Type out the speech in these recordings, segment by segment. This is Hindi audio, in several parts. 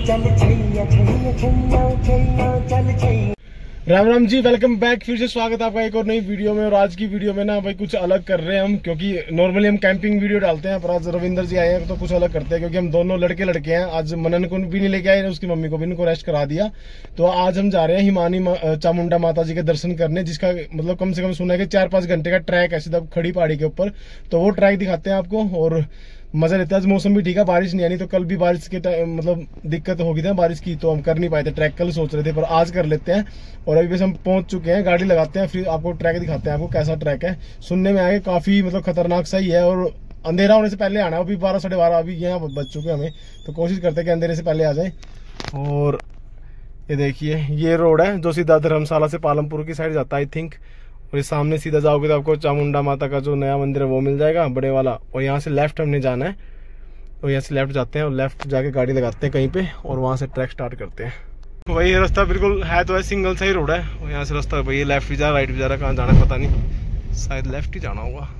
Ram Ram ji, welcome back. फिर से स्वागत है आपका एक और नई वीडियो में। और आज की वीडियो में ना भाई कुछ अलग कर रहे हैं हम, क्योंकि नॉर्मली हम कैंपिंग वीडियो डालते हैं, पर आज रविंदर जी आए हैं तो कुछ अलग करते हैं, क्योंकि हम दोनों लड़के हैं। आज मनन को भी नहीं लेके आए, उसकी मम्मी को भी इनको रेस्ट करा दिया। तो आज हम जा रहे हैं हिमानी चामुंडा माता जी के दर्शन करने, जिसका मतलब कम से कम सुना है कि 4-5 घंटे का ट्रैक है सीधा खड़ी पहाड़ी के ऊपर। तो वो ट्रैक दिखाते हैं आपको और मजा लेते हैं। आज मौसम भी ठीक है, बारिश नहीं आनी, तो कल भी बारिश के मतलब दिक्कत होगी थी बारिश की, तो हम कर नहीं पाए थे ट्रैक। कल सोच रहे थे पर आज कर लेते हैं। और अभी बस हम पहुंच चुके हैं, गाड़ी लगाते हैं, फिर आपको ट्रैक दिखाते हैं आपको कैसा ट्रैक है। सुनने में आया काफी मतलब खतरनाक सा ही है, और अंधेरा होने से पहले आना है। अभी 12-12:30 अभी यहाँ बज चुके हैं हमें, तो कोशिश करते हैं कि अंधेरे से पहले आ जाए। और ये देखिए, ये रोड है जो सीधा धर्मशाला से पालमपुर की साइड जाता है आई थिंक। और ये सामने सीधा जाओगे तो आपको चामुंडा माता का जो नया मंदिर है वो मिल जाएगा, बड़े वाला। और यहाँ से लेफ्ट हमने जाना है, तो यहाँ से लेफ्ट जाते हैं और लेफ्ट जाके गाड़ी लगाते हैं कहीं पे, और वहाँ से ट्रैक स्टार्ट करते हैं। तो वही रास्ता बिल्कुल है, तो है सिंगल सा ही रोड है। और यहाँ से रास्ता भाई लेफ्ट भी जा रहा, राइट भी जा रहा, कहाँ जाना है पता नहीं, शायद लेफ्ट ही जाना होगा।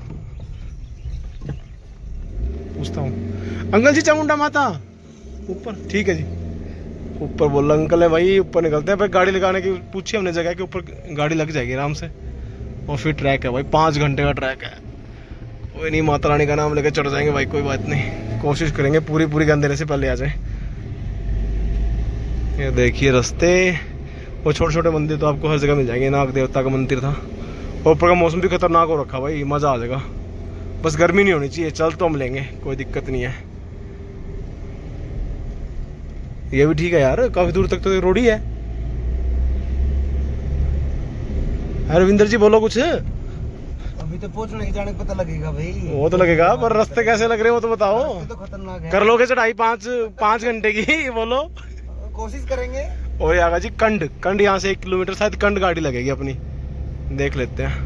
पूछता हूँ, अंकल जी चामुंडा माता ऊपर, ठीक है जी ऊपर बोला अंकल है भाई। ऊपर निकलते हैं, भाई गाड़ी लगाने की पूछी हमने जगह के ऊपर, गाड़ी लग जाएगी आराम से। और फिर ट्रैक है भाई, 5 घंटे का ट्रैक है। कोई नहीं, माता रानी का नाम लेके चढ़ जाएंगे भाई, कोई बात नहीं। कोशिश करेंगे पूरी अंधेरे से पहले आ जाए। ये देखिए रास्ते, वो छोटे छोटे मंदिर तो आपको हर जगह मिल जाएंगे। नाग देवता का मंदिर था, और ऊपर का मौसम भी खतरनाक हो रखा भाई, मजा आ जाएगा। बस गर्मी नहीं होनी चाहिए, चल तो हम लेंगे, कोई दिक्कत नहीं है। ये भी ठीक है यार, काफी दूर तक तो रोड ही है। रविंदर जी बोलो कुछ। अभी तो पहुंचने के जाने पता लगेगा भाई। वो तो लगेगा, पर रास्ते कैसे लग रहे हैं वो तो बताओ। तो खतरनाक है। कर लोगे चढ़ाई 5 घंटे की, बोलो। कोशिश करेंगे। और आगा जी कंड यहाँ से 1 किलोमीटर शायद कंड गाड़ी लगेगी अपनी, देख लेते हैं।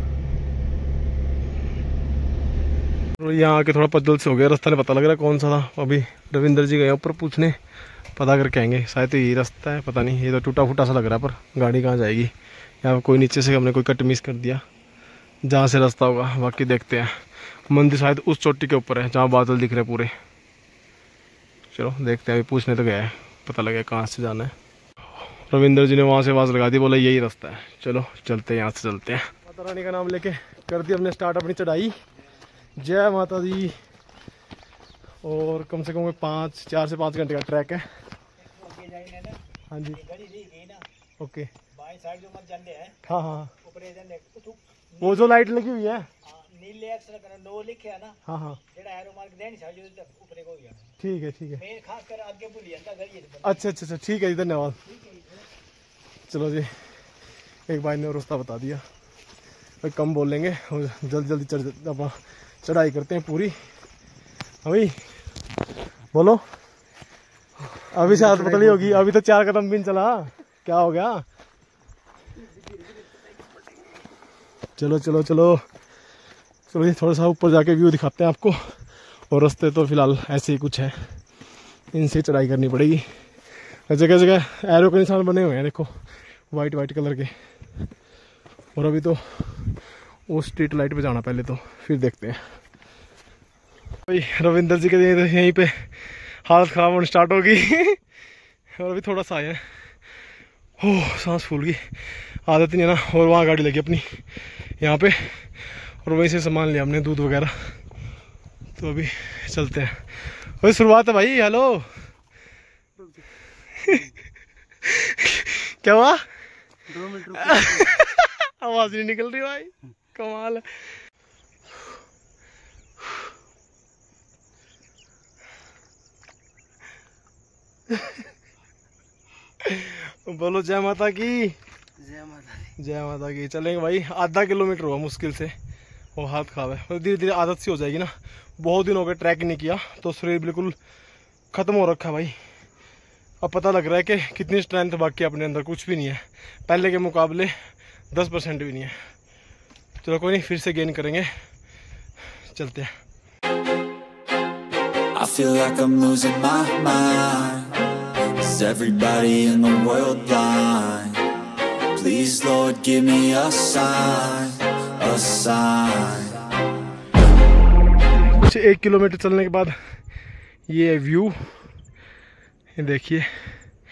यहाँ आके थोड़ा पजल से हो गया, रास्ता नहीं पता लग रहा कौन सा था। अभी रविंदर जी गए ऊपर पूछने, पता करके आएंगे। शायद तो यही रास्ता है, पता नहीं, ये तो टूटा फूटा सा लग रहा है, पर गाड़ी कहाँ जाएगी। यहाँ कोई नीचे से हमने कोई कट मिस कर दिया, जहाँ से रास्ता होगा। बाकी देखते हैं, मंदिर शायद उस चोटी के ऊपर है जहाँ बादल दिख रहे हैं पूरे। चलो देखते हैं, अभी पूछने तो गया है, पता लगे कहाँ से जाना है। रविंदर जी ने वहाँ से आवाज़ लगा दी, बोला यही रास्ता है। चलो चलते हैं, यहाँ से चलते हैं। माता रानी का नाम लेके कर दी हमने स्टार्ट अपनी चढ़ाई। जय माता दी। और कम से कम 4 से 5 घंटे का ट्रैक है। हाँ जी ओके। हाँ हाँ, वो जो लाइट लगी हुई है नीले अक्षर का नो लिखे है ना। हाँ हाँ, ठीक है ठीक है। अच्छा ठीक है जी, धन्यवाद। चलो जी, एक भाई ने रास्ता बता दिया, भाई कम बोलेंगे और जल्दी चढ़ाई करते हैं पूरी। अभी बोलो, अभी से आदत बदली होगी, अभी तो 4 कदम भी नहीं चला, क्या हो गया। चलो ये थोड़ा सा ऊपर जाके व्यू दिखाते हैं आपको। और रास्ते तो फिलहाल ऐसे ही कुछ है, इनसे चढ़ाई करनी पड़ेगी। जगह जगह एरो के निशान बने हुए हैं, देखो वाइट कलर के। और अभी तो वो स्ट्रीट लाइट पे जाना पहले, तो फिर देखते हैं। भाई रविंदर जी के यहीं पे हालत खराब होने स्टार्ट होगी। और अभी थोड़ा सा आया है, ओह सांस फूल गई, आदत नहीं है ना। और वहाँ गाड़ी लगी अपनी यहाँ पे, और वहीं से सामान लिया हमने, दूध वगैरह। तो अभी चलते हैं, वही शुरुआत है भाई। हेलो क्या हुआ? 2 मिनट आवाज नहीं निकल रही भाई, कमाल है। बोलो जय माता की। जय माता की। चलेंगे भाई, आधा किलोमीटर हुआ मुश्किल से, और हाथ खराब है। और धीरे धीरे आदत सी हो जाएगी ना, बहुत दिन हो गए ट्रैक नहीं किया, तो शरीर बिल्कुल ख़त्म हो रखा है भाई। अब पता लग रहा है कि कितनी स्ट्रेंथ बाकी अपने अंदर, कुछ भी नहीं है पहले के मुकाबले, 10% भी नहीं है। चलो कोई नहीं, फिर से गेन करेंगे, चलते हैं। I feel like I'm losing my mind. Is everybody in the world blind? Please Lord give me a sign, a sign. कुछ 1 किलोमीटर चलने के बाद ये व्यू, ये देखिए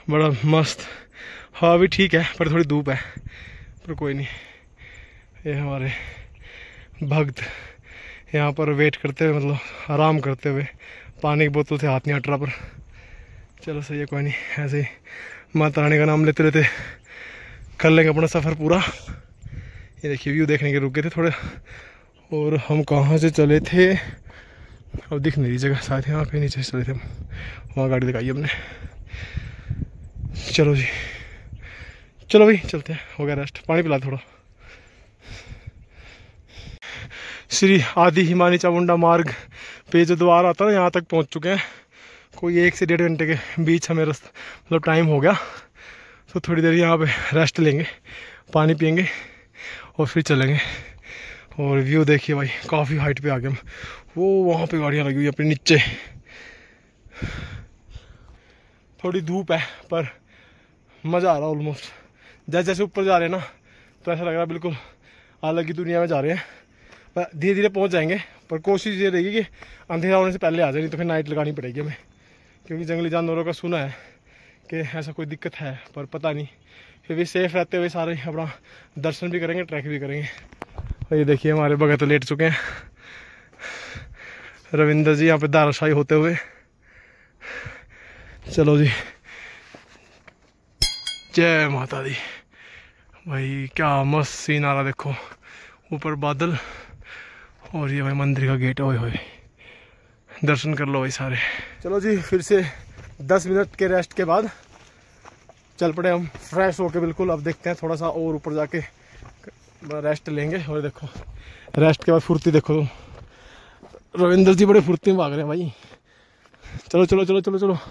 बड़ा मस्त। हवा भी ठीक है पर थोड़ी धूप है, पर कोई नहीं। ये हमारे भक्त यहाँ पर वेट करते हुए, मतलब आराम करते हुए, पानी की बोतल से हाथ नहीं हट रहा। पर चलो सही है, कोई नहीं, ऐसे ही माता रानी का नाम लेते रहते कर लेंगे अपना सफ़र पूरा। ये देखिए व्यू देखने के रुके थे थोड़े, और हम कहाँ से चले थे अब दिख नहीं रही जगह, शायद यहाँ पे नीचे चले थे हम, वहाँ गाड़ी दिखाई हमने। चलो जी, चलो भाई चलते हैं, हो गया रेस्ट। पानी पिला थोड़ा। श्री आदि हिमानी चामुंडा मार्ग पे जो द्वार आता है ना, यहाँ तक पहुँच चुके हैं। कोई 1 से 1.5 घंटे के बीच हमें रास्ता मतलब टाइम हो गया, तो थोड़ी देर यहाँ पे रेस्ट लेंगे, पानी पियेंगे और फिर चलेंगे। और व्यू देखिए भाई, काफ़ी हाइट पे आ गए हम। वो वहाँ पे गाड़ियाँ लगी हुई अपने नीचे। थोड़ी धूप है पर मज़ा आ रहा है ऑलमोस्ट। जैसे जैसे ऊपर जा रहे हैं ना, तो ऐसा लग रहा है बिल्कुल अलग ही दुनिया में जा रहे हैं। पर धीरे धीरे पहुँच जाएंगे, पर कोशिश ये रहेगी कि अंधेरा होने से पहले आ जाए, नहीं तो फिर नाइट लगानी पड़ेगी हमें। क्योंकि जंगली जानवरों का सुना है कि ऐसा कोई दिक्कत है, पर पता नहीं। फिर भी सेफ रहते हुए सारे अपना दर्शन भी करेंगे, ट्रैक भी करेंगे। और ये देखिए हमारे भगत तो लेट चुके हैं, रविंदर जी यहाँ पे दाराशाही होते हुए। चलो जी, जय माता दी। भाई क्या मस्त सीन आ रहा, देखो ऊपर बादल और ये भाई मंदिर का गेट। ओए होए, दर्शन कर लो भाई सारे। चलो जी, फिर से 10 मिनट के रेस्ट के बाद चल पड़े हम फ्रेश होके बिल्कुल। अब देखते हैं थोड़ा सा और ऊपर जाके रेस्ट लेंगे। और देखो रेस्ट के बाद फुर्ती देखो, रविंदर जी बड़े फुर्ती में भाग रहे हैं भाई। चलो चलो चलो चलो चलो।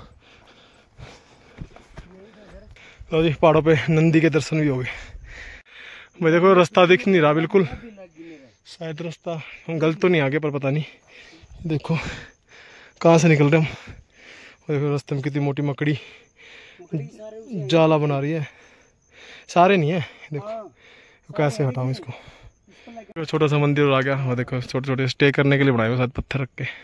तो जी पहाड़ों पे नंदी के दर्शन भी हो गए भाई। देखो रास्ता दिख नहीं रहा बिल्कुल, शायद रास्ता हम गलत तो नहीं आगे, पर पता नहीं। देखो कहाँ से निकल रहे हम। और देखो रास्ते में कितनी मोटी मकड़ी जाला बना रही है। सारे नहीं है, देखो कैसे हटाऊं इसको। छोटा सा मंदिर आ गया, और देखो छोटे छोटे स्टे करने के लिए बनाए हुए शायद पत्थर रख के।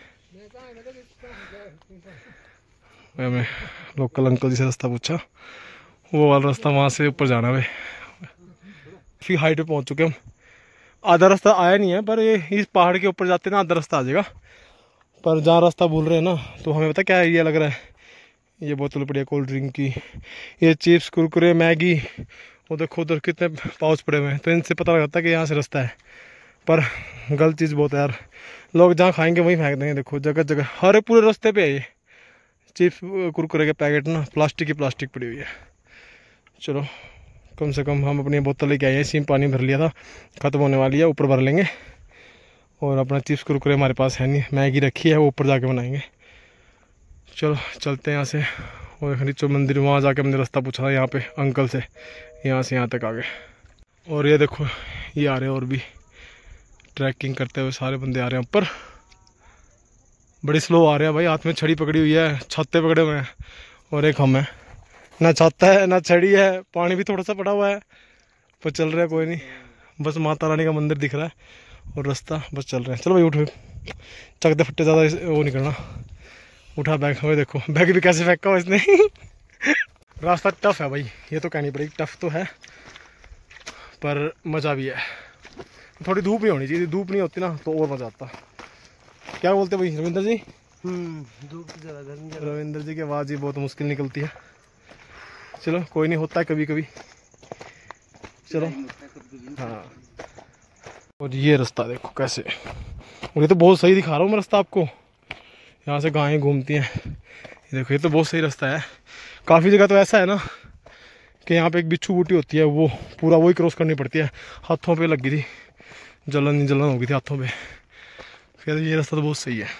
मैं लोकल अंकल जी से रास्ता पूछा, वो वाला रास्ता वहाँ से ऊपर जाना है। फिर हाइट पे पहुँच चुके हम। आधा रास्ता आया नहीं है, पर ये इस पहाड़ के ऊपर जाते ना आधा रास्ता आ जाएगा। पर जहाँ रास्ता भूल रहे हैं ना, तो हमें पता क्या एरिया लग रहा है। ये बोतल पड़ी है कोल्ड ड्रिंक की, ये चिप्स कुरकुरे मैगी, वो देखो उधर कितने पाउच पड़े हुए हैं। तो इनसे पता लगता है कि यहाँ से रास्ता है। पर गलत चीज़ बहुत है यार, लोग जहाँ खाएंगे वहीं फेंक देंगे। देखो जगह जगह हर पूरे रास्ते पे है ये चिप्स कुरकुरे के पैकेट ना, प्लास्टिक की प्लास्टिक पड़ी हुई है। चलो कम से कम हम अपनी बोतल लेके आए हैं, इसी में पानी भर लिया था, ख़त्म होने वाली है, ऊपर भर लेंगे। और अपना चिप्स कुरकुरे हमारे पास है नहीं, मैगी रखी है, वो ऊपर जाके बनाएंगे। चलो चलते हैं यहाँ से। और नीचे मंदिर, वहाँ जाके हमने रास्ता पूछा था यहाँ पे अंकल से, यहाँ से यहाँ तक आ गए। और ये देखो ये आ रहे हैं और भी ट्रैकिंग करते हुए सारे बंदे आ रहे हैं ऊपर। बड़ी स्लो आ रहे हैं भाई, हाथ में छड़ी पकड़ी हुई है, छाते पकड़े हुए हैं। और एक हम है, ना छाता है ना छड़ी है, पानी भी थोड़ा सा पड़ा हुआ है, पर चल रहा है कोई नहीं। बस माता रानी का मंदिर दिख रहा है और रास्ता बस चल रहे हैं। चलो भाई उठ, चकते फट्टे ज़्यादा वो नहीं करना। उठा बैग, हमें देखो बैग भी कैसे फेंका हुआ इसने। रास्ता टफ है भाई, ये तो कहनी पड़ेगी, टफ तो है पर मज़ा भी है। थोड़ी धूप नहीं होनी चाहिए, धूप नहीं होती ना तो और मज़ा आता। क्या बोलते भाई रविंदर जी? धूप ज़्यादा, गर्मी ज़्यादा। रविंदर जी की आवाज़ ही बहुत मुश्किल निकलती है। चलो कोई नहीं, होता है कभी कभी। चलो हाँ। और ये रास्ता देखो कैसे, और ये तो बहुत सही दिखा रहा हूँ मैं रास्ता आपको। यहाँ से गायें घूमती हैं, ये देखो ये तो बहुत सही रास्ता है। काफ़ी जगह तो ऐसा है ना कि यहाँ पे एक बिच्छू बूटी होती है, वो पूरा वही क्रॉस करनी पड़ती है। हाथों पे लगी थी, जलन हो गई थी हाथों पे। फिर ये रास्ता तो बहुत सही है।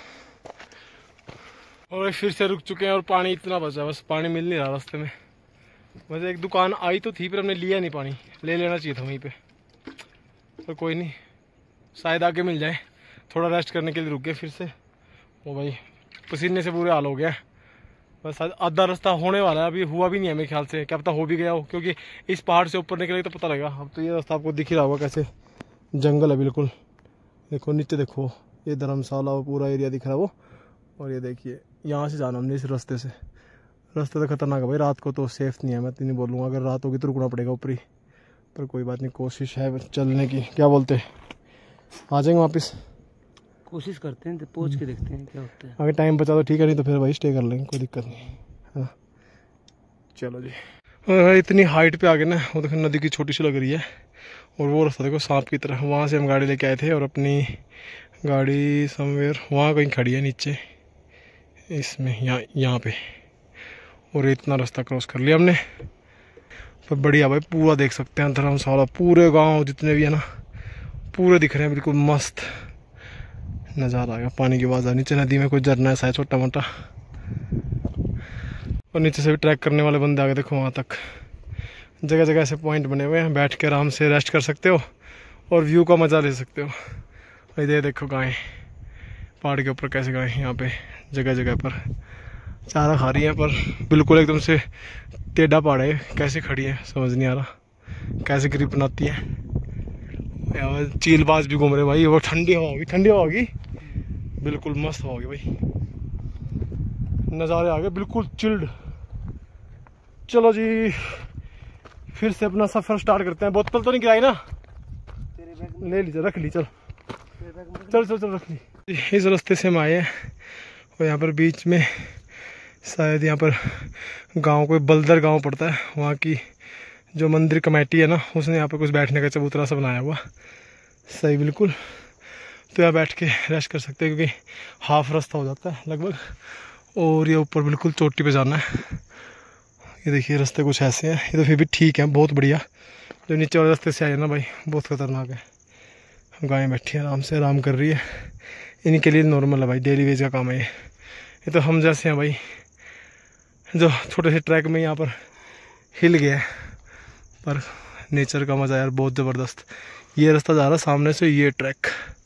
और फिर से रुक चुके हैं और पानी इतना बचा, बस पानी मिल नहीं रहा रास्ते में। वैसे एक दुकान आई तो थी पर हमने लिया नहीं पानी, ले लेना चाहिए था वहीं पे, पर कोई नहीं, शायद आगे मिल जाए। थोड़ा रेस्ट करने के लिए रुक गए फिर से। वो भाई पसीने से पूरे हाल हो गया। बस आधा रास्ता होने वाला है, अभी हुआ भी नहीं है मेरे ख्याल से, क्या पता हो भी गया हो, क्योंकि इस पहाड़ से ऊपर निकले तो पता लगेगा। अब तो ये रास्ता आपको दिख ही रहा होगा कैसे जंगल है बिल्कुल। देखो नीचे देखो, ये धर्मशाला वो पूरा एरिया दिख रहा है वो। और ये देखिए यहाँ से जाना हमने इस रास्ते से, रास्ता तो खतरनाक है भाई, रात को तो सेफ नहीं है, मैं तो नहीं बोलूँगा, अगर रात होगी तो रुकना पड़ेगा ऊपर ही, पर कोई बात नहीं, कोशिश है चलने की। क्या बोलते हैं, आ जाएंगे वापस? कोशिश करते हैं, पहुंच के देखते हैं क्या होता है। अगर टाइम बचा तो ठीक है, नहीं तो फिर भाई स्टे कर लेंगे, कोई दिक्कत नहीं है ना। चलो जी, इतनी हाइट पे आ गए ना, वो देखो नदी की छोटी सी लग रही है, और वो रास्ता देखो सांप की तरह। वहाँ से हम गाड़ी लेके आए थे और अपनी गाड़ी समवेयर वहाँ कहीं खड़ी है नीचे इसमें, यहाँ पे, और इतना रास्ता क्रॉस कर लिया हमने। पर बढ़िया भाई, पूरा देख सकते हैं धर्मशाला, पूरे गांव जितने भी है ना पूरे दिख रहे हैं, बिल्कुल मस्त नज़ारा आएगा। पानी की आवाज़ आ, नीचे नदी में कोई झरना ऐसा है छोटा मोटा, और नीचे से भी ट्रैक करने वाले बंदे आ गए देखो वहाँ तक। जगह जगह ऐसे पॉइंट बने हुए हैं, बैठ के आराम से रेस्ट कर सकते हो और व्यू का मज़ा ले सकते हो। इधर देखो गायें पहाड़ के ऊपर कैसे गायें यहाँ पे जगह जगह पर चारा खा रही है, पर बिल्कुल एकदम से टेढ़ा पहाड़ है, कैसे खड़ी है समझ नहीं आ रहा, कैसे ग्रिप बनाती है। चीलबाज भी घूम रहे भाई, वो ठंडी हवा होगी, ठंडी हवा होगी, बिल्कुल मस्त हवा होगी भाई, नज़ारे आ गए बिल्कुल चिल्ड। चलो जी, फिर से अपना सफ़र स्टार्ट करते हैं। बोतल तो नहीं गिराई ना? ले लीजिए, रख ली, चल चल चल चल रख ली। इस रास्ते से हम आए हैं, और यहाँ पर बीच में शायद यहाँ पर गांव, कोई बलदर गांव पड़ता है, वहाँ की जो मंदिर कमेटी है ना, उसने यहाँ पर कुछ बैठने का चबूतरा सा बनाया हुआ, सही बिल्कुल। तो यहाँ बैठ के रेस्ट कर सकते हैं, क्योंकि हाफ रास्ता हो जाता है लगभग, और ये ऊपर बिल्कुल चोटी पे जाना है। ये देखिए रास्ते कुछ ऐसे हैं, ये तो फिर भी ठीक है, बहुत बढ़िया। जो नीचे वाले रास्ते से आए ना भाई, बहुत खतरनाक है। गायें बैठी है आराम से, आराम कर रही है, इनके लिए नॉर्मल है भाई, डेली वेज का काम है ये तो हम जैसे हैं भाई, जो छोटे से ट्रैक में यहाँ पर हिल गया है। पर नेचर का मज़ा यार बहुत ज़बरदस्त। ये रास्ता जा रहा है सामने से, ये ट्रैक।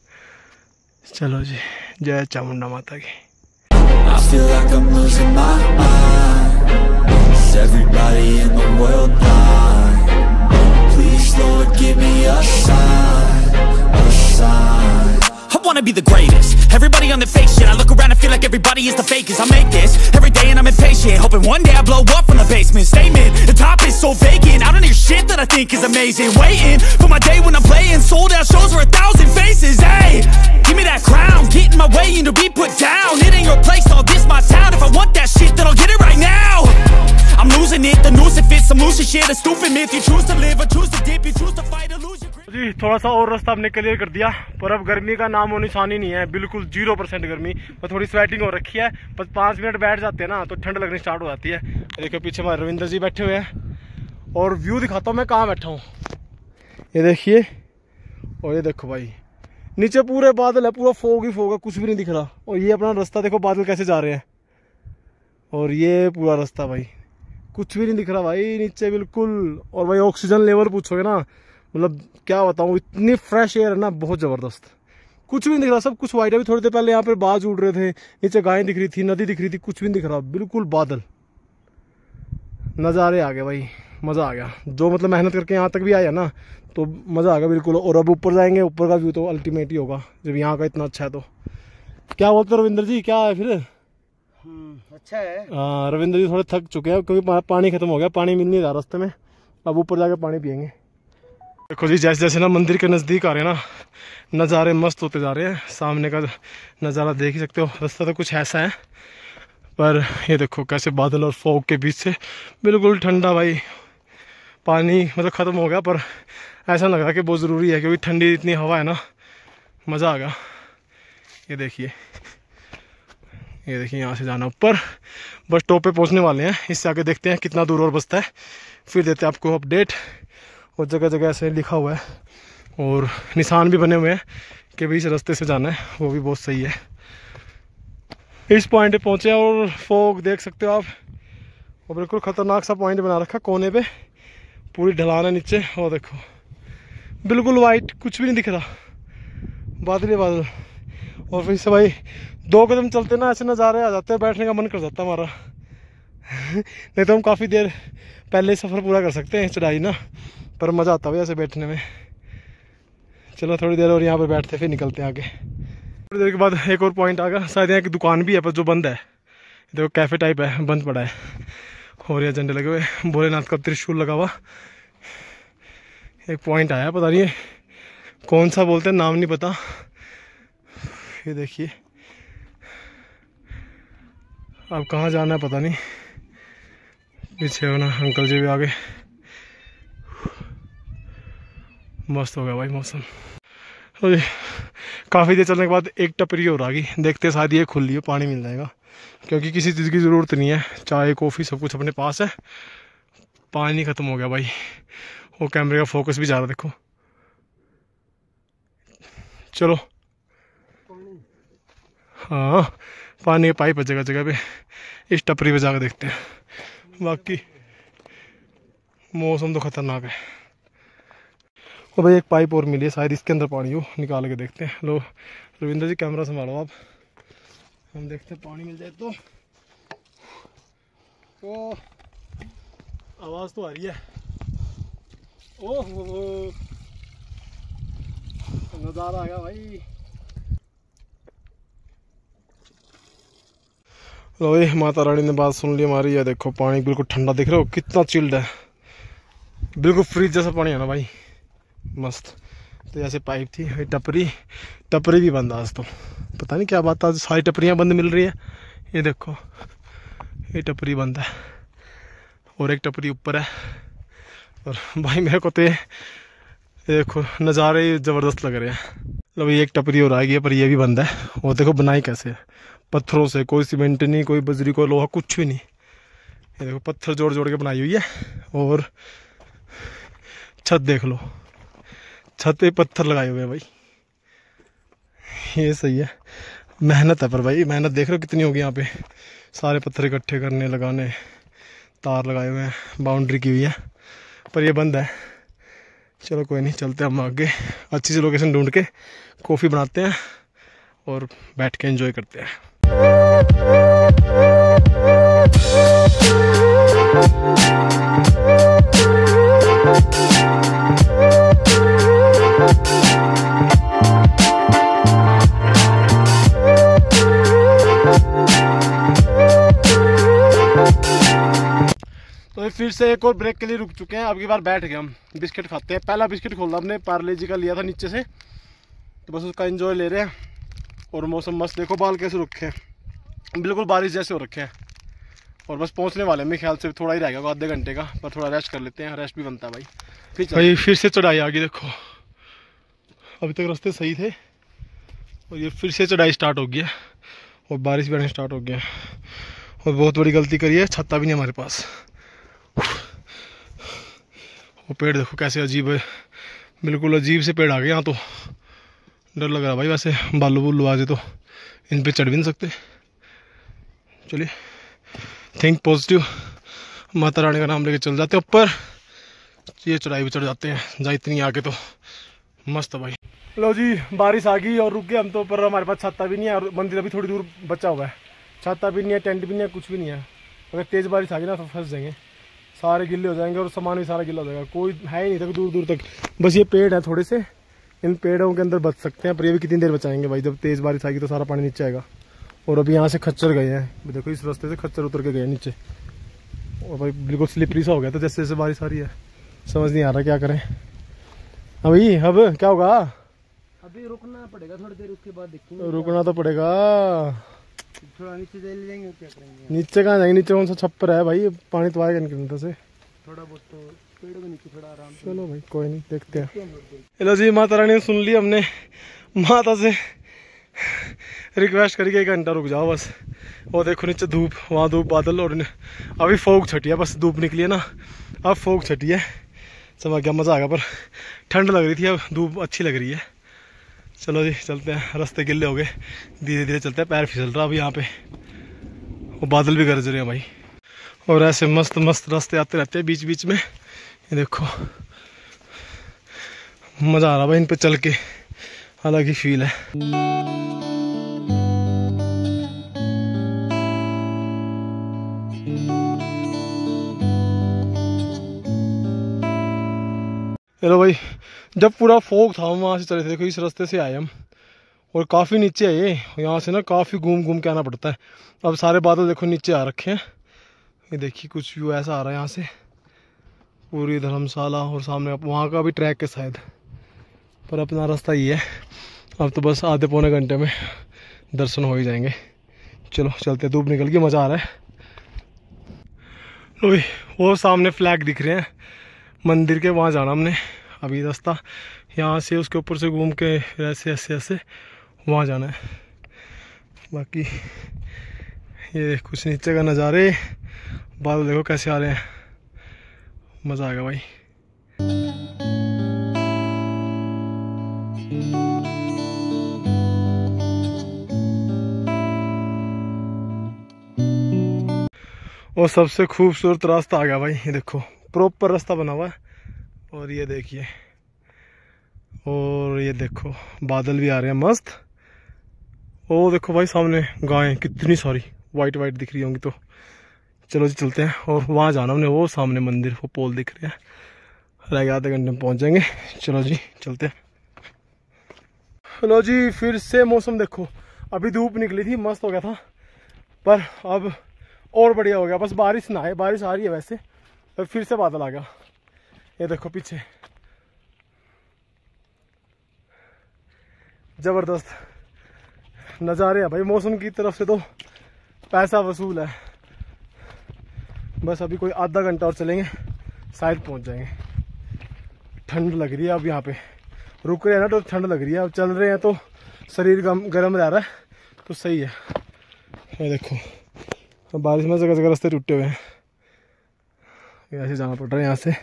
चलो जी, जय चामुंडा माता की। I feel like I'm losing my mind. Is everybody in the world blind? Please Lord give me a sign, a sign. I wanna be the greatest. Everybody on the fake shit. I look around and feel like everybody is the fakest. I make this every day and I'm impatient, hoping one day I blow up from the basement. Statement, the top is so vacant, I don't hear shit that I think is amazing. Waiting for my day when I'm playing sold out shows for 1,000 faces. Hey, give me that crown, get in my way and to be put down. It ain't your place, all this my town. If I want that shit, then I'll get it right now. I'm losing it, the noose it fits, some losing shit, a stupid myth. You choose to live or choose to dip, you choose to fight or lose. जी थोड़ा सा और रास्ता हमने क्लियर कर दिया, पर अब गर्मी का नाम और निशान ही नहीं है, बिल्कुल 0% गर्मी। पर थोड़ी स्वेटिंग हो रखी है, बस 5 मिनट बैठ जाते हैं ना तो ठंड लगनी स्टार्ट हो जाती है। देखो पीछे हमारे रविंदर जी बैठे हुए हैं, और व्यू दिखाता हूँ मैं कहाँ बैठा हूँ। ये देखिए, और ये देखो भाई नीचे पूरे बादल है, पूरा फोग ही फोग है, कुछ भी नहीं दिख रहा। और ये अपना रास्ता देखो, बादल कैसे जा रहे हैं, और ये पूरा रास्ता भाई कुछ भी नहीं दिख रहा भाई नीचे बिल्कुल। और भाई ऑक्सीजन लेवल पूछोगे ना, मतलब क्या बताऊँ, इतनी फ्रेश एयर है ना, बहुत ज़बरदस्त। कुछ भी नहीं दिख रहा, सब कुछ वाइट है। अभी थोड़ी देर पहले यहाँ पे बाज उड़ रहे थे, नीचे गायें दिख रही थी, नदी दिख रही थी, कुछ भी नहीं दिख रहा, बिल्कुल बादल। नज़ारे आ गए भाई, मज़ा आ गया। जो मतलब मेहनत करके यहाँ तक भी आया ना, तो मज़ा आ गया बिल्कुल। और अब ऊपर जाएंगे, ऊपर का व्यू तो अल्टीमेट ही होगा जब यहाँ का इतना अच्छा है। तो क्या बोलते रविंदर जी, क्या है फिर? अच्छा है। हाँ, रविंदर जी थोड़े थक चुके हैं, क्योंकि पानी खत्म हो गया, पानी मिल नहीं रहा रास्ते में। अब ऊपर जाकर पानी पियेंगे। देखो जी, जैसे जैसे ना मंदिर के नज़दीक आ रहे हैं ना, नज़ारे मस्त होते जा रहे हैं। सामने का नज़ारा देख ही सकते हो, रास्ता तो कुछ ऐसा है, पर ये देखो कैसे बादल और फॉग के बीच से बिल्कुल ठंडा भाई पानी, मतलब ख़त्म हो गया, पर ऐसा लग रहा कि बहुत ज़रूरी है, क्योंकि ठंडी इतनी हवा है ना, मज़ा आ गया। ये देखिए, ये देखिए यहाँ से जाना ऊपर, बस स्टॉप पे पहुँचने वाले हैं। इससे आगे देखते हैं कितना दूर और बचता है, फिर देते हैं आपको अपडेट। और जगह जगह ऐसे लिखा हुआ है और निशान भी बने हुए हैं कि भाई इस रास्ते से जाना है, वो भी बहुत सही है। इस पॉइंट पे पहुँचे और फॉग देख सकते हो आप, और बिल्कुल ख़तरनाक सा पॉइंट बना रखा कोने पे, पूरी ढलान है नीचे। और देखो बिल्कुल वाइट, कुछ भी नहीं दिख रहा, बादल ही बादल। और फिर से भाई 2 कदम चलते ना ऐसे नज़ारे आ जाते हैं, बैठने का मन कर जाता है हमारा। नहीं तो हम काफ़ी देर पहले सफ़र पूरा कर सकते हैं चढ़ाई ना, पर मज़ा आता है ऐसे बैठने में। चलो थोड़ी देर और यहाँ पर बैठते फिर निकलते हैं आगे। थोड़ी देर के बाद एक और पॉइंट आ गया, शायद यहाँ की दुकान भी है पर जो बंद है। देखो कैफे टाइप है, बंद पड़ा है और ये झंडे लगे हुए, भोलेनाथ का त्रिशूल लगा हुआ। एक पॉइंट आया, पता नहीं कौन सा बोलते हैं, नाम नहीं पता। ये देखिए अब कहाँ जाना है पता नहीं। पीछे हो ना अंकल जी भी आ गए। मस्त हो गया भाई मौसम। तो काफ़ी देर चलने के बाद एक टपरी और आ गई, देखते शायद ये खुल रही है, पानी मिल जाएगा, क्योंकि किसी चीज़ की ज़रूरत नहीं है, चाय कॉफ़ी सब कुछ अपने पास है। पानी ख़त्म हो गया भाई। वो कैमरे का फोकस भी जा रहा, देखो। चलो हाँ, पानी के पाइप है जगह जगह पे, इस टपरी पे जाकर देखते हैं। बाकी मौसम तो खतरनाक है। और भाई एक पाइप और मिली है, शायद इसके अंदर पानी हो, निकाल के देखते हैं। लो रविंद्र जी कैमरा संभालो आप, हम देखते हैं पानी मिल जाए तो। आवाज़ तो आ रही है। ओह नज़ारा आ गया भाई। लो भाई माता रानी ने बात सुन ली हमारी। ये देखो पानी बिल्कुल ठंडा दिख रहा हो, कितना चिल्ड है, बिल्कुल फ्रिज जैसा पानी है ना भाई, मस्त। तो ऐसे पाइप थी, टपरी भी बंद आज तो, पता नहीं क्या बात, आज सारी टपरियाँ बंद मिल रही है। ये देखो ये टपरी बंद है और एक टपरी ऊपर है। और भाई मेरे को तो ये देखो नज़ारे ज़बरदस्त लग रहे हैं। लो भाई एक टपरी और आएगी, पर ये भी बंद है। और देखो बनाई कैसे है, पत्थरों से, कोई सीमेंट नहीं, कोई बजरी, कोई लोहा, कुछ भी नहीं। ये देखो पत्थर जोड़ जोड़ के बनाई हुई है। और छत देख लो, छत पे पत्थर लगाए हुए हैं भाई, ये सही है। मेहनत है पर भाई, मेहनत देख रहे हो कितनी होगी यहाँ पे, सारे पत्थर इकट्ठे करने, लगाने, तार लगाए हुए हैं, बाउंड्री की हुई है, पर ये बंद है। चलो कोई नहीं, चलते हैं हम आगे, अच्छी सी लोकेशन ढूंढ के कॉफ़ी बनाते हैं और बैठ के एंजॉय करते हैं। तो फिर से एक और ब्रेक के लिए रुक चुके हैं। अब की बार बैठ गए हम, बिस्किट खाते हैं। पहला बिस्किट खोला हमने, पार्ले जी का लिया था नीचे से, तो बस उसका एंजॉय ले रहे हैं। और मौसम मस्त, देखो बाल कैसे रखे हैं, बिल्कुल बारिश जैसे हो रखे हैं। और बस पहुंचने वाले हैं, मेरे ख्याल से थोड़ा ही रह गया, आधे घंटे का, पर थोड़ा रेस्ट कर लेते हैं, रेस्ट भी बनता है भाई। फिर से चढ़ाई आ गई, देखो अभी तक रास्ते सही थे और ये फिर से चढ़ाई स्टार्ट हो गई है और बारिश भी आने स्टार्ट हो गया। और बहुत बड़ी गलती करी है, छत्ता भी नहीं हमारे पास। वो पेड़ देखो कैसे अजीब है, बिल्कुल अजीब से पेड़ आ गए यहाँ तो, डर लग रहा भाई। वैसे बालू बुल्लू आ जाए तो इन पे चढ़ भी नहीं सकते। चलिए थिंक पॉजिटिव, माता रानी का नाम लेके चल जाते हैं ऊपर, ये चढ़ाई भी चढ़ जाते हैं, जहाँ इतनी आगे तो मस्त है भाई। लो जी बारिश आ गई और रुक गए हम तो, पर हमारे पास छत्ता भी नहीं है और मंदिर अभी थोड़ी दूर बचा हुआ है, छत्ता भी नहीं है, टेंट भी नहीं है, कुछ भी नहीं है। अगर तेज़ बारिश आ गई ना तो फंस जाएंगे, सारे गिल्ले हो जाएंगे और सामान भी सारा गिल्ला हो जाएगा। कोई है ही नहीं तक दूर दूर तक, बस ये पेड़ है थोड़े से, इन पेड़ों के अंदर बच सकते हैं, पर ये भी कितनी देर बचाएंगे भाई, जब तेज़ बारिश आएगी तो सारा पानी नीचे आएगा। और अभी यहाँ से खच्चर गए हैं, देखो इस रास्ते से खच्चर उतर के गए नीचे, और भाई बिल्कुल स्लिपरी सा हो गया था जैसे जैसे बारिश आ रही है, समझ नहीं आ रहा क्या करें। अभी अब क्या होगा, अभी रुकना पड़ेगा थोड़ी देर, उसके बाद देखेंगे। रुकना तो पड़ेगा, थोड़ा नीचे चले जाएंगे, क्या करेंगे। नीचे कहाँ जाएंगे, नीचे कौन सा छप्पर है भाई, पानी तो आएगा इनके से, थोड़ा बहुत तो पेड़ों के नीचे थोड़ा आराम से। चलो भाई कोई नहीं, देखते हैं। हेलो जी माता रानी ने सुन ली, हमने माता से रिक्वेस्ट करी कि 1 घंटा रुक जाओ बस। वो देखो नीचे धूप, वहाँ धूप बादल, और अभी फोग छटी है, बस धूप निकली है ना, अब फोग छटी है, समझ गया, मज़ा आ गया। पर ठंड लग रही थी, अब धूप अच्छी लग रही है। चलो जी चलते हैं, रास्ते गिल्ले हो गए, धीरे धीरे चलते हैं, पैर फिसल रहा अभी यहाँ पे, वो बादल भी गरज रहे हैं भाई। और ऐसे मस्त मस्त रास्ते आते रहते हैं बीच बीच में, ये देखो मज़ा आ रहा भाई इन पे चल के, अलग ही फील है। चलो भाई, जब पूरा फोग था हम वहाँ से चले थे, देखो इस रास्ते से आए हम, और काफ़ी नीचे है ये, यहाँ से ना काफ़ी घूम घूम के आना पड़ता है। अब सारे बादल देखो नीचे आ रखे हैं, ये देखिए कुछ व्यू ऐसा आ रहा है यहाँ से, पूरी धर्मशाला और सामने वहाँ का भी ट्रैक है शायद, पर अपना रास्ता ये है। अब तो बस आधे पौने घंटे में दर्शन हो ही जाएंगे। चलो चलते, धूप निकल के मज़ा आ रहा है। लो वो सामने फ्लैग दिख रहे हैं मंदिर के, वहाँ जाना हमने अभी रास्ता यहाँ से, उसके ऊपर से घूम के फिर ऐसे ऐसे ऐसे वहाँ जाना है। बाकी ये कुछ नीचे का नज़ारे, बादल देखो कैसे आ रहे हैं, मज़ा आ गया भाई। और सबसे खूबसूरत रास्ता आ गया भाई, ये देखो प्रॉपर रास्ता बना हुआ है। और ये देखिए, और ये देखो बादल भी आ रहे हैं मस्त। ओ देखो भाई सामने गायें कितनी सारी वाइट वाइट दिख रही होंगी। तो चलो जी चलते हैं, और वहाँ जाना हमने, वो सामने मंदिर, वो पोल दिख रहे हैं, रह गया आधे घंटे में पहुँच जाएंगे। चलो जी चलते हैं। चलो जी फिर से मौसम देखो, अभी धूप निकली थी मस्त हो गया था, पर अब और बढ़िया हो गया। बस बारिश ना आए, बारिश आ रही है वैसे, पर फिर से बादल आ गया। ये देखो पीछे जबरदस्त नज़ारे हैं भाई, मौसम की तरफ से तो पैसा वसूल है। बस अभी कोई आधा घंटा और चलेंगे, शायद पहुंच जाएंगे। ठंड लग रही है अब, यहाँ पे रुक रहे हैं ना तो ठंड लग रही है, अब चल रहे हैं तो शरीर गर्म रह रहा है, तो सही है। ये देखो बारिश में जगह जगह रास्ते टूटे हुए हैं, ऐसे जाना पड़ रहा है यहाँ से।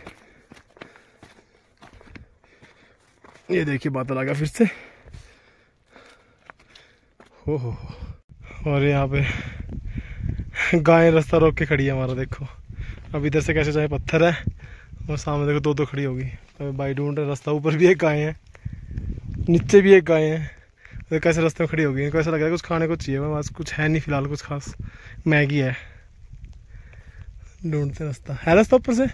ये देखिए बादल आ गया फिर से, हो। और यहाँ पे गाय रास्ता रोक के खड़ी है हमारा, देखो अब इधर से कैसे जाए, पत्थर है, और सामने देखो दो खड़ी होगी। तो भाई ढूंढ रहे रास्ता, ऊपर भी एक गाय है, नीचे भी एक गाय है, तो कैसे रास्ते में खड़ी होगी। इनको ऐसा लग रहा है कुछ खाने को चाहिए, बस कुछ है नहीं फिलहाल कुछ खास, मैगी है। ढूंढते रास्ता, है रास्ता ऊपर से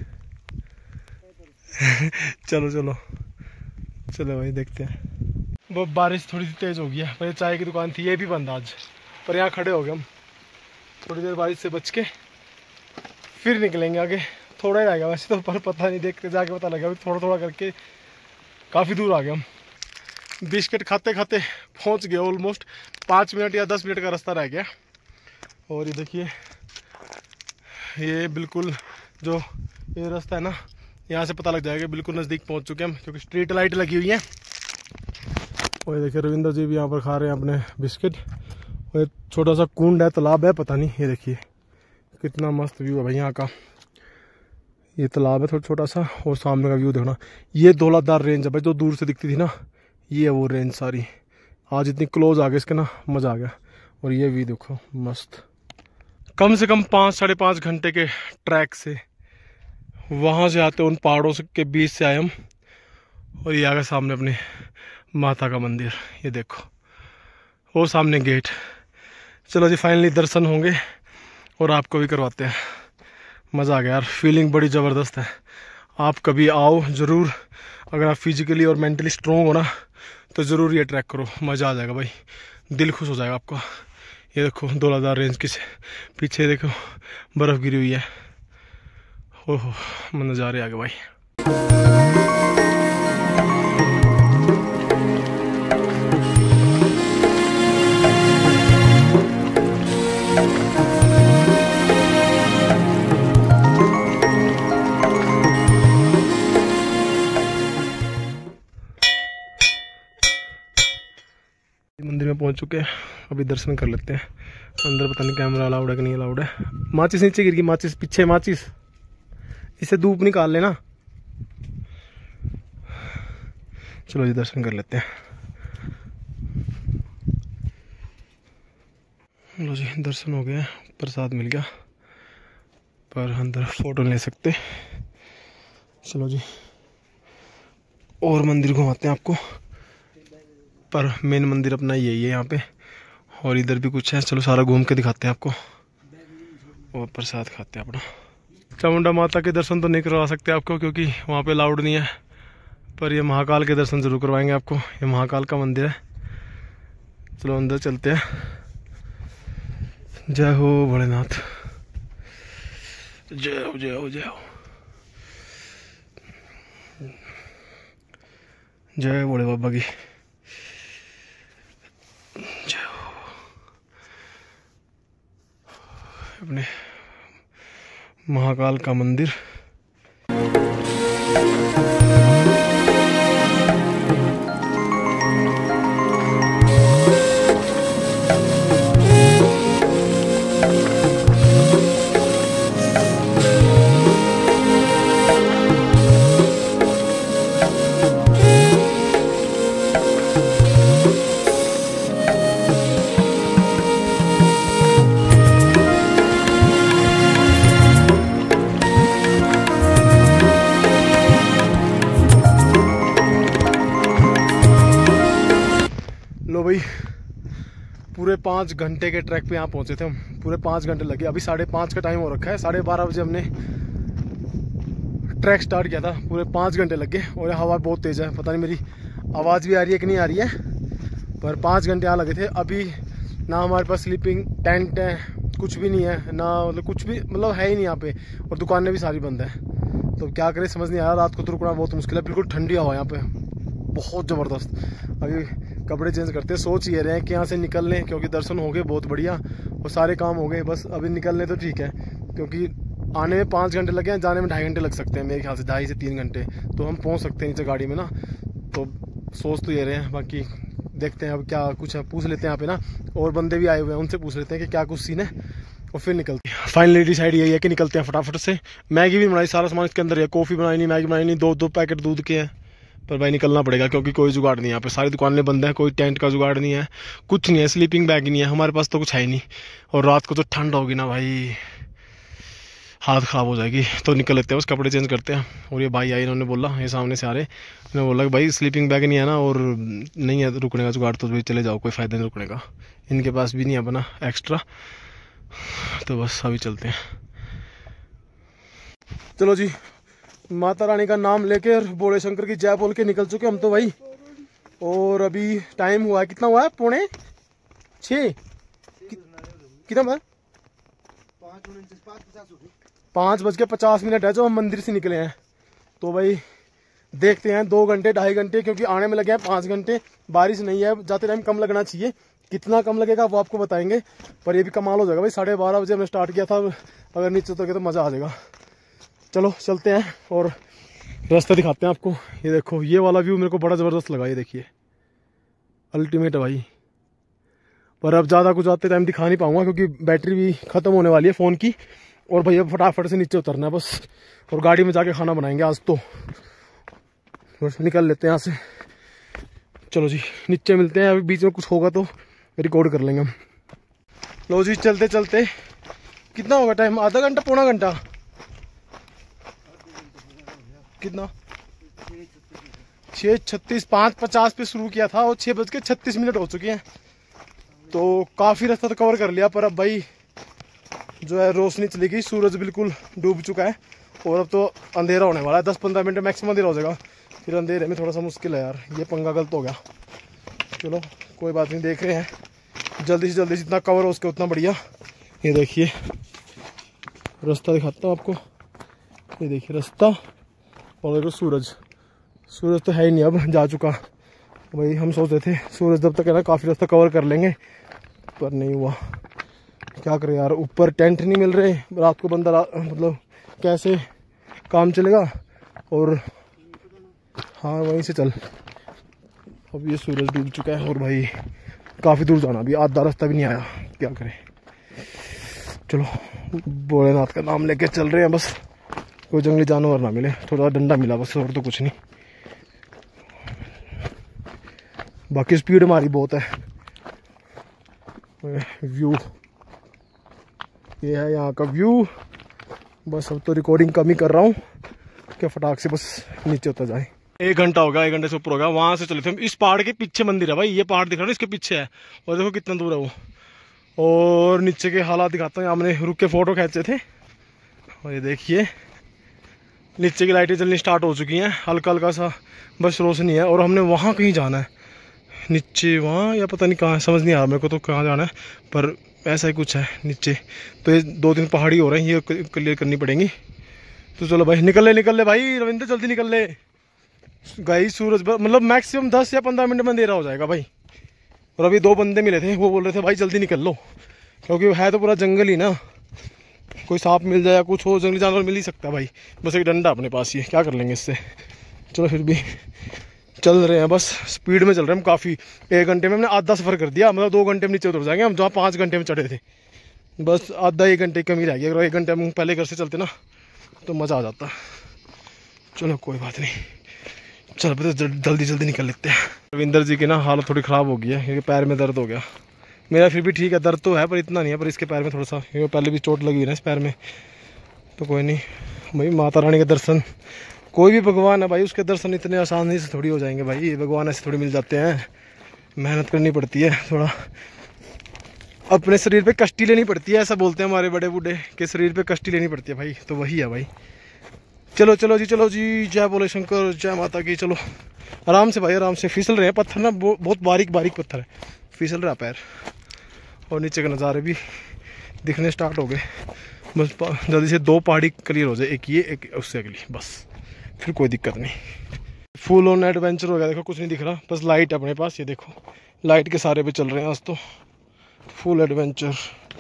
चलो चलो चलो भाई देखते हैं। वो बारिश थोड़ी सी तेज़ हो गई है, पर चाय की दुकान थी ये भी बंद आज, पर यहाँ खड़े हो गए हम। थोड़ी देर बारिश से बच के फिर निकलेंगे आगे, थोड़ा ही रह गया वैसे तो, पर पता नहीं, देख के जाके पता लगा थोड़ा थोड़ा करके काफ़ी दूर आ गए हम। बिस्किट खाते खाते पहुँच गए, ऑलमोस्ट 5 मिनट या 10 मिनट का रास्ता रह गया। और ये देखिए ये बिल्कुल जो ये रास्ता है ना, यहाँ से पता लग जाएगा बिल्कुल नज़दीक पहुँच चुके हैं हम, क्योंकि स्ट्रीट लाइट लगी हुई है। और ये देखिए रविंदर जी भी यहाँ पर खा रहे हैं अपने बिस्किट। और छोटा सा कुंड है, तालाब है पता नहीं, ये देखिए कितना मस्त व्यू है भाई यहाँ का। ये तालाब है थोड़ा छोटा सा, और सामने का व्यू देखना, ये धौलाधार रेंज है भाई, जो दूर से दिखती थी ना, ये है वो रेंज सारी। आज इतनी क्लोज आ गई इसके ना, मज़ा आ गया। और ये व्यू देखो मस्त, कम से कम 5-5.5 घंटे के ट्रैक से वहाँ से आते, उन पहाड़ों के बीच से आए हम। और ये आ गया सामने अपने माता का मंदिर, ये देखो, और सामने गेट। चलो जी फाइनली दर्शन होंगे, और आपको भी करवाते हैं। मज़ा आ गया यार, फीलिंग बड़ी ज़बरदस्त है। आप कभी आओ ज़रूर, अगर आप फिजिकली और मेंटली स्ट्रॉन्ग हो ना, तो ज़रूर ये ट्रैक करो, मज़ा आ जाएगा भाई, दिल खुश हो जाएगा आपका। ये देखो धौलाधार रेंज के पीछे देखो बर्फ़ गिरी हुई है, ओहो नज़ारे आ गए भाई। मंदिर में पहुंच चुके हैं, अभी दर्शन कर लेते हैं। अंदर पता नहीं कैमरा अलाउड है कि नहीं अलाउड है। माचिस नीचे गिर गई, माचिस पीछे, माचिस इसे धूप निकाल लेना। चलो जी दर्शन कर लेते हैं। लो जी दर्शन हो गया, प्रसाद मिल गया, पर अंदर फोटो नहीं ले सकते। चलो जी और मंदिर घुमाते हैं आपको, पर मेन मंदिर अपना यही है यहाँ पे, और इधर भी कुछ है। चलो सारा घूम के दिखाते हैं आपको, और प्रसाद खाते हैं अपना। चामुंडा माता के दर्शन तो नहीं करवा सकते आपको, क्योंकि वहाँ पे अलाउड नहीं है, पर ये महाकाल के दर्शन जरूर करवाएंगे आपको। ये महाकाल का मंदिर है, चलो अंदर चलते हैं। जय हो भोलेनाथ, जय हो जय हो जय हो, जय भोले बाबा की जय हो। अपने महाकाल का मंदिर। लो भाई, पूरे 5 घंटे के ट्रैक पे यहाँ पहुँचे थे हम। पूरे 5 घंटे लगे। अभी 5:30 का टाइम हो रखा है। 12:30 बजे हमने ट्रैक स्टार्ट किया था। पूरे 5 घंटे लगे और हवा बहुत तेज़ है। पता नहीं मेरी आवाज़ भी आ रही है कि नहीं आ रही है, पर 5 घंटे यहाँ लगे थे। अभी ना हमारे पास स्लीपिंग टेंट है, कुछ भी नहीं है ना, मतलब कुछ भी मतलब है ही नहीं यहाँ पे, और दुकानें भी सारी बंद है। तो क्या करें समझ नहीं आ रहा। रात को तो रुकना बहुत मुश्किल है। बिल्कुल ठंडी हवा यहाँ पे, बहुत ज़बरदस्त। अभी कपड़े चेंज करते हैं। सोच ये रहे हैं कि यहाँ से निकल लें, क्योंकि दर्शन हो गए बहुत बढ़िया और सारे काम हो गए। बस अभी निकल लें तो ठीक है, क्योंकि आने में 5 घंटे लगे हैं, जाने में 2.5 घंटे लग सकते हैं मेरे ख्याल से, 2.5 से 3 घंटे तो हम पहुँच सकते हैं नीचे गाड़ी में ना। तो सोच तो ये रहे हैं, बाकी देखते हैं अब क्या कुछ है। पूछ लेते हैं यहाँ पे ना, और बंदे भी आए हुए हैं, उनसे पूछ लेते हैं कि क्या कुछ सीन है, और फिर निकलते हैं। फाइनली डिसाइड यही है कि निकलते हैं फटाफट से। मैगी भी बनाई, सारा सामान इसके अंदर है। कॉफ़ी बनाई नहीं, मैगी बनाई नहीं, 2 पैकेट दूध के हैं। पर भाई निकलना पड़ेगा, क्योंकि कोई जुगाड़ नहीं है यहाँ पे। सारी दुकानें बंद है, कोई टेंट का जुगाड़ नहीं है, कुछ नहीं है। स्लीपिंग बैग नहीं है हमारे पास, तो कुछ है ही नहीं। और रात को तो ठंड होगी ना भाई, हाथ ख़राब हो जाएगी। तो निकल लेते हैं, बस कपड़े चेंज करते हैं। और ये भाई आए, इन्होंने बोला, ये सामने से आ रहे, इन्होंने बोला कि भाई स्लीपिंग बैग नहीं है ना, और नहीं है रुकने का जुगाड़, तो भाई चले जाओ, कोई फ़ायदा नहीं रुकने का। इनके पास भी नहीं है अपना एक्स्ट्रा, तो बस अभी चलते हैं। चलो जी, माता रानी का नाम लेके और भोले शंकर की जय बोल के निकल चुके हम तो भाई। और अभी टाइम हुआ है, कितना हुआ है? 5:45। कितना हुआ? 5:50 है जो हम मंदिर से निकले हैं। तो भाई देखते हैं 2 घंटे 2.5 घंटे, क्योंकि आने में लगे हैं 5 घंटे। बारिश नहीं है, जाते टाइम कम लगना चाहिए। कितना कम लगेगा वो आपको बताएंगे, पर ये भी कमाल हो जाएगा भाई। 12:30 बजे हमने स्टार्ट किया था, अगर नीचे उतर गए तो मज़ा आ जाएगा। चलो चलते हैं और रास्ता दिखाते हैं आपको। ये देखो, ये वाला व्यू मेरे को बड़ा ज़बरदस्त लगा। ये देखिए, अल्टीमेट है भाई। पर अब ज़्यादा कुछ आते टाइम दिखा नहीं पाऊंगा, क्योंकि बैटरी भी ख़त्म होने वाली है फ़ोन की। और भैया फटाफट से नीचे उतरना है बस, और गाड़ी में जाके खाना बनाएंगे आज तो। बस निकल लेते हैं यहाँ से। चलो जी, नीचे मिलते हैं। अभी बीच में कुछ होगा तो रिकॉर्ड कर लेंगे हम। लो जी, चलते चलते कितना होगा टाइम? आधा घंटा, पौना घंटा? कितना? 6:36। 5:50 पे शुरू किया था और 6:36 हो चुके हैं। तो काफ़ी रास्ता तो कवर कर लिया, पर अब भाई जो है रोशनी चली गई, सूरज बिल्कुल डूब चुका है, और अब तो अंधेरा होने वाला है। 10-15 मिनट मैक्सिमम अंधेरा हो जाएगा। फिर अंधेरे में थोड़ा सा मुश्किल है यार, ये पंगा गलत हो गया। चलो कोई बात नहीं, देख रहे हैं जल्दी से जल्दी जितना कवर हो उसके उतना बढ़िया। ये देखिए रास्ता दिखाता हूँ आपको। ये देखिए रास्ता, और देखो सूरज। सूरज तो है ही नहीं, अब जा चुका भाई। हम सोच रहे थे सूरज जब तक है ना काफ़ी रास्ता कवर कर लेंगे, पर नहीं हुआ। क्या करें यार, ऊपर टेंट नहीं मिल रहे, रात को बंदा मतलब कैसे काम चलेगा। और हाँ वहीं से चल। अब ये सूरज डूब चुका है, और भाई काफ़ी दूर जाना, अभी आधा रास्ता भी नहीं आया। क्या करें, चलो भोलेनाथ का नाम लेके चल रहे हैं बस। कोई जंगली जानवर ना मिले, थोड़ा डंडा मिला बस, और तो कुछ नहीं। बाकी स्पीड हमारी बहुत है। व्यू ये है यहाँ का व्यू। बस अब तो रिकॉर्डिंग कम ही कर रहा हूँ, क्या फटाक से बस नीचे उतर जाए। 1 घंटा हो गया, 1 घंटे से ऊपर हो गया। वहाँ से चले थे हम। इस पहाड़ के पीछे मंदिर है भाई, ये पहाड़ दिख रहा है इसके पीछे है, और देखो कितना दूर है वो। और नीचे के हालात दिखाता हूँ। हमने रुक के फ़ोटो खींचे थे, और ये देखिए नीचे की लाइटें जलनी स्टार्ट हो चुकी हैं, हल्का हल्का सा बस रोशनी है। और हमने वहाँ कहीं जाना है, नीचे वहाँ, या पता नहीं कहाँ, समझ नहीं आ रहा मेरे को तो कहाँ जाना है, पर ऐसा ही कुछ है नीचे। तो ये 2-3 पहाड़ी हो रहे हैं, ये क्लियर करनी पड़ेंगी। तो चलो भाई निकल ले भाई रविंद्र, जल्दी निकल ले। गाइस सूरज मतलब मैक्सिमम 10 या 15 मिनट में अंधेरा हो जाएगा भाई। और अभी 2 बंदे मिले थे, वो बोल रहे थे भाई जल्दी निकल लो, क्योंकि है तो पूरा जंगल ही ना, कोई सांप मिल जाए या कुछ हो, जंगली जानवर मिल ही सकता है भाई। बस एक डंडा अपने पास ही है, क्या कर लेंगे इससे। चलो फिर भी चल रहे हैं, बस स्पीड में चल रहे हैं हम काफ़ी। 1 घंटे में हमने आधा सफ़र कर दिया, मतलब 2 घंटे में नीचे उतर जाएंगे हम, जहाँ 5 घंटे में चढ़े थे। बस आधा 1 घंटे की कमी रह गई। अगर 1 घंटे हम पहले घर से चलते ना तो मज़ा आ जाता। चलो कोई बात नहीं, चल पता जल्दी निकल लेते हैं। रविंदर जी की ना हालत थोड़ी ख़राब हो गई है, क्योंकि पैर में दर्द हो गया। मेरा फिर भी ठीक है, दर्द तो है पर इतना नहीं है, पर इसके पैर में थोड़ा सा, क्योंकि पहले भी चोट लगी हुई ना इस पैर में। तो कोई नहीं भाई, माता रानी के दर्शन, कोई भी भगवान है भाई, उसके दर्शन इतने आसानी से थोड़ी हो जाएंगे भाई। भगवान ऐसे थोड़ी मिल जाते हैं, मेहनत करनी पड़ती है, थोड़ा अपने शरीर पे कष्टी लेनी पड़ती है। ऐसा बोलते हैं हमारे बड़े बूढ़े के शरीर पे कष्टी लेनी पड़ती है भाई, तो वही है भाई। चलो जी, जय बोले शंकर, जय माता की। चलो आराम से भाई, आराम से। फिसल रहे हैं पत्थर ना, बहुत बारीक पत्थर है, फिसल रहा पैर। और नीचे के नज़ारे भी दिखने स्टार्ट हो गए। बस जल्दी से 2 पहाड़ी क्लियर हो जाए, एक ये एक उससे अगली, बस फिर कोई दिक्कत नहीं। फुल ऑन एडवेंचर हो गया। देखो कुछ नहीं दिख रहा, बस लाइट अपने पास, ये देखो लाइट के सारे पे चल रहे हैं आज तो, फुल एडवेंचर।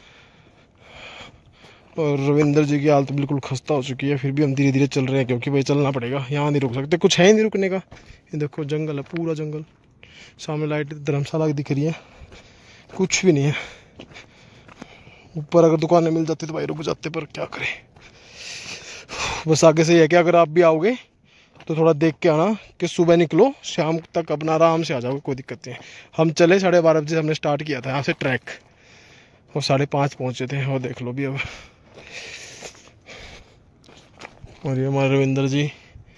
और रविंदर जी की हालत बिल्कुल खस्ता हो चुकी है, फिर भी हम धीरे धीरे चल रहे हैं, क्योंकि भाई चलना पड़ेगा, यहाँ नहीं रुक सकते, कुछ है ही नहीं रुकने का। ये देखो जंगल है, पूरा जंगल, सामने लाइट धर्मशाला दिख रही है, कुछ भी नहीं है। ऊपर अगर दुकानें मिल जाती तो भाई रुक जाते, पर क्या करें। बस आगे से ये कि अगर आप भी आओगे तो थोड़ा देख के आना कि सुबह निकलो, शाम तक अपना आराम से आ जाओगे, कोई दिक्कत नहीं है। हम चले 12:30 बजे हमने स्टार्ट किया था यहाँ से ट्रैक, और 5:30 पहुँचे थे, और देख लो भी अब। और ये हमारे रविंदर जी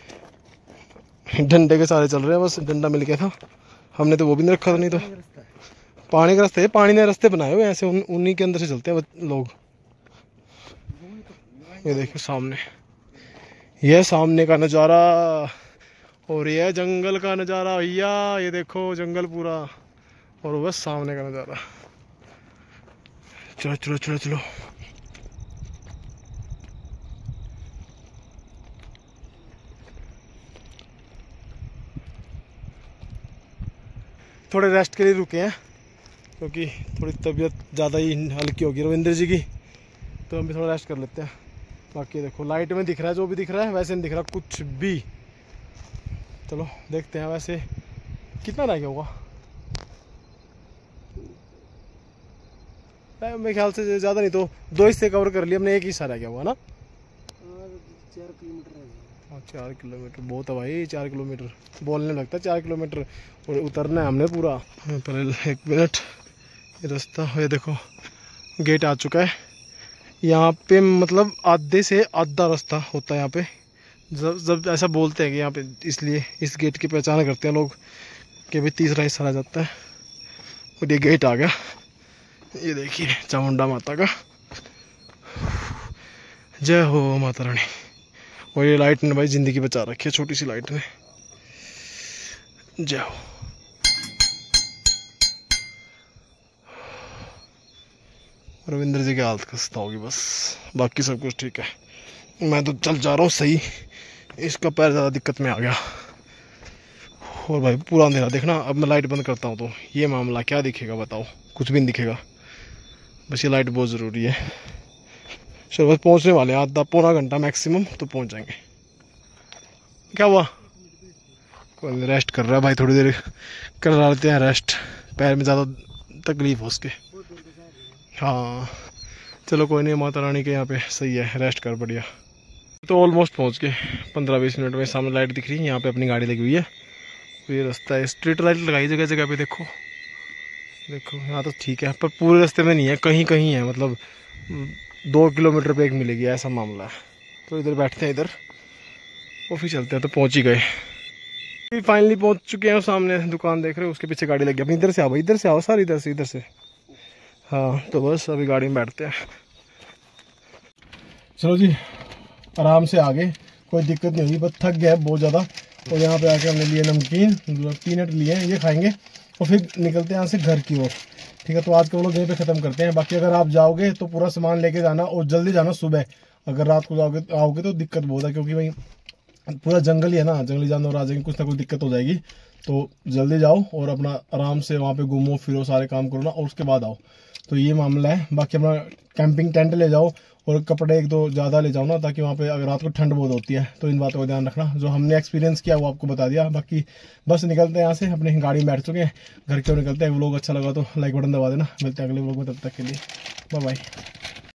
डंडे के सारे चल रहे हैं, बस डंडा मिल गया था, हमने तो वो भी नहीं रखा था, नहीं तो पानी का रास्ते, पानी ने रास्ते बनाए हुए ऐसे, उन्हीं के अंदर से चलते हैं लोग। ये देखो सामने, ये सामने का नज़ारा, और ये जंगल का नज़ारा भैया, ये देखो जंगल पूरा, और बस सामने का नज़ारा। चलो थोड़े रेस्ट के लिए रुके हैं, क्योंकि थोड़ी तबीयत ज़्यादा ही हल्की होगी रविंद्र जी की, तो हम भी थोड़ा रेस्ट कर लेते हैं। बाकी देखो लाइट में दिख रहा है, जो भी दिख रहा है, वैसे नहीं दिख रहा कुछ भी। चलो देखते हैं, वैसे कितना रह गया होगा, मेरे ख्याल से ज़्यादा नहीं तो 2 हिस्से कवर कर लिए हमने, एक हिस्सा रह गया होगा ना। 4 किलोमीटर रह गया। हाँ 4 किलोमीटर बहुत है भाई, 4 किलोमीटर बोलने लगता है 4 किलोमीटर, और उतरना है हमने पूरा। पहले 1 मिनट, ये रास्ता, ये देखो गेट आ चुका है यहाँ पे, मतलब आधे से आधा रास्ता होता है यहाँ पे। जब ऐसा बोलते हैं कि यहाँ पे, इसलिए इस गेट की पहचान करते हैं लोग कि भाई तीसरा हिस्सा आ जाता है। और ये गेट आ गया, ये देखिए चामुंडा माता का, जय हो माता रानी। और ये लाइट ने भाई ज़िंदगी बचा रखी है, छोटी सी लाइट ने, जय हो। रविंद्र जी की हालत खस्ता होगी बस, बाकी सब कुछ ठीक है। मैं तो चल जा रहा हूँ सही, इसका पैर ज़्यादा दिक्कत में आ गया। और भाई पूरा अंधेरा देखना, अब मैं लाइट बंद करता हूँ तो ये मामला क्या दिखेगा बताओ, कुछ भी नहीं दिखेगा। बस ये लाइट बहुत ज़रूरी है। चलो बस पहुँचने वाले हैं, आधा पौना घंटा मैक्सिमम तो पहुँच जाएंगे। क्या हुआ, कोई रेस्ट कर रहा है भाई, थोड़ी देर कर लेते हैं रेस्ट, पैर में ज़्यादा तकलीफ हो उसके। हाँ चलो कोई नहीं, माता रानी के यहाँ पे सही है, रेस्ट कर बढ़िया। तो ऑलमोस्ट पहुँच गए, 15-20 मिनट में। सामने लाइट दिख रही है, यहाँ पे अपनी गाड़ी लगी हुई है, तो ये रास्ता है, स्ट्रीट लाइट लगाई जगह जगह पे, देखो यहाँ तो ठीक है, पर पूरे रास्ते में नहीं है, कहीं कहीं है, मतलब 2 किलोमीटर पे एक मिलेगी, ऐसा मामला है। तो इधर बैठते हैं, इधर और फिर चलते हैं। तो पहुँच ही गए, फाइनली पहुँच चुके हैं। सामने दुकान देख रहे हो, उसके पीछे गाड़ी लगी अपनी। इधर से आओ, इधर से आओ सर, इधर से। हाँ तो बस अभी गाड़ी में बैठते हैं। चलो जी आराम से आ गए, कोई दिक्कत नहीं हुई, बस थक गया बहुत ज़्यादा। और यहाँ पे आके हमने लिए नमकीन, पीनट लिए हैं, ये खाएंगे। और फिर निकलते हैं यहाँ से घर की ओर। ठीक है, तो आज के वो लोग यहीं पे ख़त्म करते हैं। बाकी अगर आप जाओगे तो पूरा सामान लेके जाना और जल्दी जाना सुबह। अगर रात को आओगे तो दिक्कत बहुत है, क्योंकि भाई पूरा जंगल ही है ना, जंगली जानवर आ जाएंगे, कुछ ना कुछ दिक्कत हो जाएगी। तो जल्दी जाओ और अपना आराम से वहाँ पे घूमो फिरो, सारे काम करो ना, और उसके बाद आओ। तो ये मामला है। बाकी अपना कैंपिंग टेंट ले जाओ और कपड़े एक दो ज़्यादा ले जाओ ना, ताकि वहाँ पे अगर रात को ठंड बहुत होती है। तो इन बातों का ध्यान रखना, जो हमने एक्सपीरियंस किया वो आपको बता दिया। बाकी बस निकलते हैं यहाँ से, अपनी गाड़ी में बैठ चुके हैं, घर की ओर निकलते हैं। व्लॉग अच्छा लगा तो लाइक बटन दबा देना। मिलते हैं अगले व्लॉग में, तब तक के लिए बाय बाय।